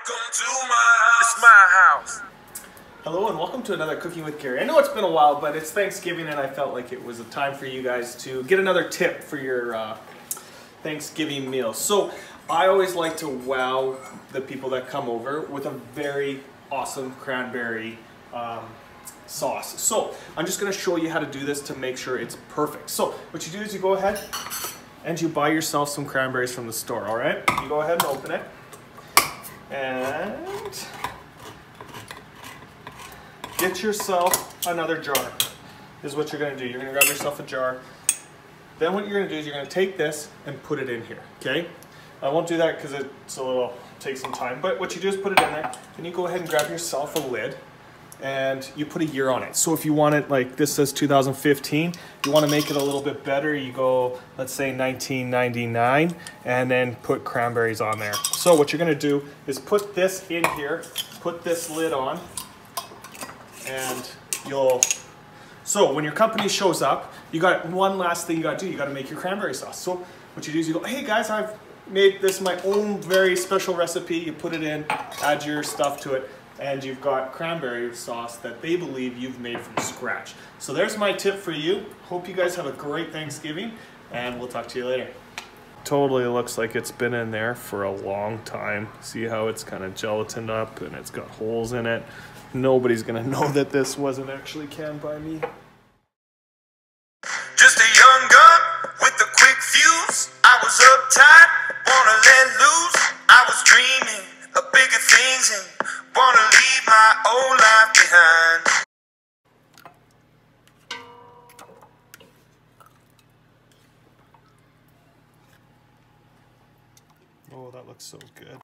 Welcome to my house. It's my house. Hello and welcome to another Cooking with Gary. I know it's been a while, but it's Thanksgiving and I felt like it was a time for you guys to get another tip for your Thanksgiving meal. So I always like to wow the people that come over with a very awesome cranberry sauce. So I'm just going to show you how to do this to make sure it's perfect. So what you do is you go ahead and you buy yourself some cranberries from the store, all right? You go ahead and open it. And get yourself another jar. This is what you're going to do. You're going to grab yourself a jar. Then what you're going to do is you're going to take this and put it in here, okay? I won't do that because it's a little, take some time. But what you do is put it in there. Then you go ahead and grab yourself a lid and you put a year on it. So if you want it, like this says 2015, you want to make it a little bit better, you go, let's say 1999, and then put cranberries on there. So what you're going to do is put this in here, put this lid on, and so when your company shows up, you got one last thing you got to do. You got to make your cranberry sauce. So what you do is you go, hey guys, I've made this my own very special recipe. You put it in, add your stuff to it, and you've got cranberry sauce that they believe you've made from scratch. So there's my tip for you. Hope you guys have a great Thanksgiving, and we'll talk to you later. Totally looks like it's been in there for a long time. See how it's kind of gelatined up and it's got holes in it. Nobody's gonna know that this wasn't actually canned by me. Just a young gun with a quick fuse. I was uptight, wanna let loose. I was dreaming of bigger things and wanna leave my old life behind. Oh, that looks so good.